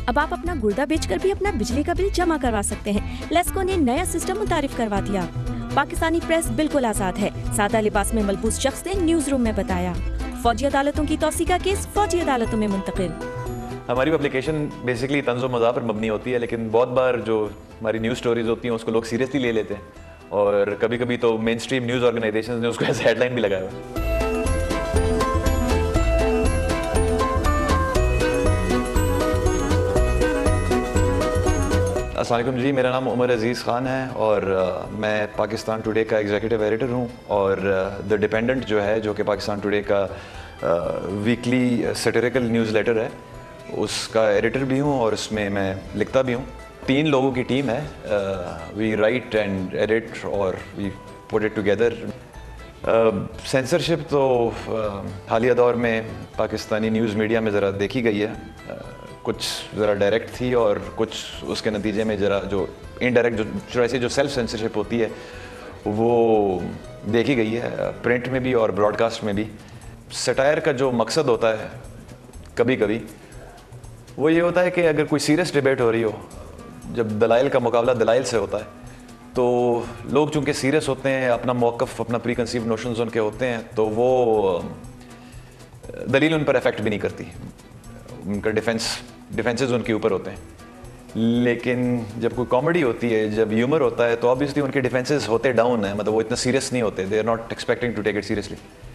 अब आप अपना गुर्दा बेचकर भी अपना बिजली का बिल जमा करवा सकते हैं। लेस्को ने नया सिस्टम मुतारिफ करवा दिया। पाकिस्तानी प्रेस बिल्कुल आजाद है, सादा लिबास में मलबूस शख्स ने न्यूज रूम में बताया। फौजी अदालतों की तौसी का केस फौजी अदालतों में मुंतकिल। हमारी पब्लिकेशन बेसिकली तंज़ो मज़ाह पर मबनी होती है, लेकिन बहुत बार जो हमारी न्यूज़ स्टोरीज होती हैं उसको लोग सीरियसली ले लेते हैं और कभी कभी तो मेन स्ट्रीम न्यूज़ ऑर्गेनाइजेशन ने उसको एज हेडलाइन भी लगाया हुआ है। अस्सलाम वालेकुम जी, मेरा नाम उमर अज़ीज़ ख़ान है और मैं पाकिस्तान टुडे का एग्जीक्यूटिव एडिटर हूँ और द डिपेंडेंट जो है, जो कि पाकिस्तान टुडे का वीकली सैटिरिकल न्यूज़ लेटर है, उसका एडिटर भी हूँ और उसमें मैं लिखता भी हूँ। 3 लोगों की टीम है, वी राइट एंड एडिट और we put it together. Censorship तो हालिया दौर में पाकिस्तानी न्यूज़ मीडिया में ज़रा देखी गई है, कुछ ज़रा डायरेक्ट थी और कुछ उसके नतीजे में ज़रा जो इनडायरेक्ट जो सेल्फ सेंसरशिप होती है वो देखी गई है, प्रिंट में भी और ब्रॉडकास्ट में भी। सटायर का जो मकसद होता है कभी कभी वो ये होता है कि अगर कोई सीरियस डिबेट हो रही हो, जब दलाइल का मुकाबला दलाइल से होता है, तो लोग चूँकि सीरियस होते हैं, अपना मौक़िफ़, अपना प्री कंसीव नोशंस उनके होते हैं, तो वो दलील उन पर इफ़ेक्ट भी नहीं करती, उनका डिफेंसेस उनके ऊपर होते हैं। लेकिन जब कोई कॉमेडी होती है, जब ह्यूमर होता है, तो ऑब्वियसली उनके डिफेंसेस होते डाउन है, मतलब वो इतना सीरियस नहीं होते, they are not expecting to take it seriously.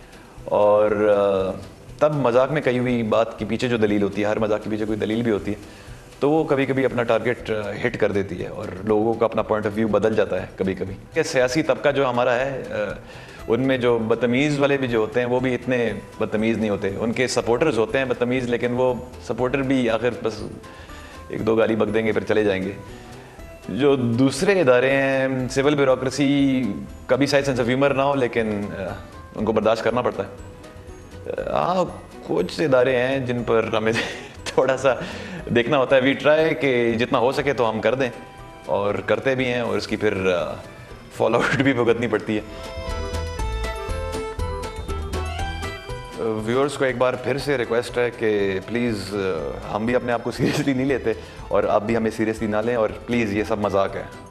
और तब मजाक में कही हुई बात के पीछे जो दलील होती है, हर मजाक के पीछे कोई दलील भी होती है, तो वो कभी कभी अपना टारगेट हिट कर देती है और लोगों का अपना पॉइंट ऑफ व्यू बदल जाता है कभी कभी। कि सियासी तबका जो हमारा है, उनमें जो बदतमीज़ वाले भी जो होते हैं वो भी इतने बदतमीज़ नहीं होते, उनके सपोर्टर्स होते हैं बदतमीज़, लेकिन वो सपोर्टर भी आखिर बस 1-2 गाली बक देंगे फिर चले जाएंगे। जो दूसरे इदारे हैं, सिविल ब्यूरोक्रेसी का भी शायद सेंस ऑफ ह्यूमर ना हो, लेकिन उनको बर्दाश्त करना पड़ता है। हाँ, कुछ इदारे हैं जिन पर हमें थोड़ा सा देखना होता है। वी ट्राई कि जितना हो सके तो हम कर दें और करते भी हैं और इसकी फिर फॉलो आउट भी भुगतनी पड़ती है। व्यूअर्स को एक बार फिर से रिक्वेस्ट है कि प्लीज़, हम भी अपने आप को सीरियसली नहीं लेते और आप भी हमें सीरियसली ना लें और प्लीज़ ये सब मजाक है।